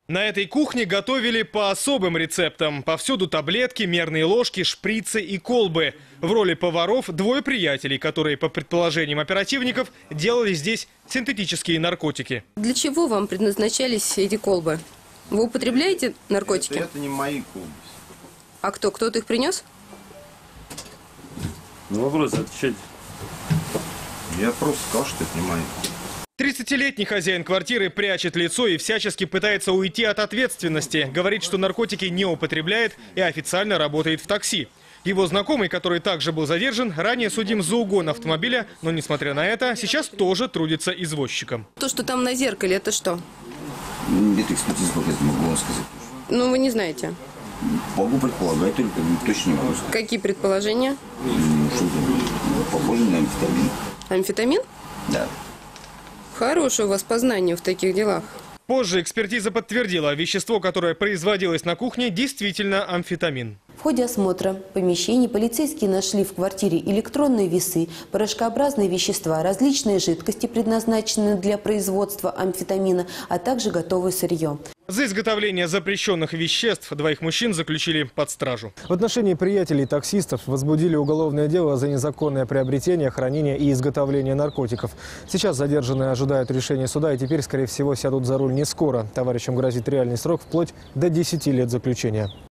На этой кухне готовили по особым рецептам. Повсюду таблетки, мерные ложки, шприцы и колбы. В роли поваров двое приятелей, которые, по предположениям оперативников, делали здесь синтетические наркотики. Для чего вам предназначались эти колбы? Вы употребляете наркотики? Это не мои колбы. А кто? Кто-то их принес? На вопрос отвечать. Я просто сказал, что это не мои. 30-летний хозяин квартиры прячет лицо и всячески пытается уйти от ответственности. Говорит, что наркотики не употребляет и официально работает в такси. Его знакомый, который также был задержан, ранее судим за угон автомобиля, но, несмотря на это, сейчас тоже трудится извозчиком. То, что там на зеркале, это что? Это экспертиза показывает, могу вам сказать. Ну, вы не знаете. Могу предполагать, только точно не могу сказать. Какие предположения? Что-то похоже на амфетамин. Амфетамин? Да. Хорошее у вас познание в таких делах. Позже экспертиза подтвердила, вещество, которое производилось на кухне, действительно амфетамин. В ходе осмотра помещений полицейские нашли в квартире электронные весы, порошкообразные вещества, различные жидкости, предназначенные для производства амфетамина, а также готовое сырье. За изготовление запрещенных веществ двоих мужчин заключили под стражу. В отношении приятелей таксистов возбудили уголовное дело за незаконное приобретение, хранение и изготовление наркотиков. Сейчас задержанные ожидают решения суда и теперь, скорее всего, сядут за руль не скоро. Товарищам грозит реальный срок вплоть до 10 лет заключения.